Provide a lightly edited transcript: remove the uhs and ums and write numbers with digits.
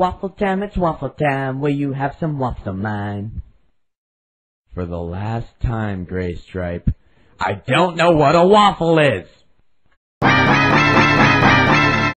waffle it's waffle time. Will you have some waffles of mine? For the last time, Gray Stripe, I don't know what a waffle is.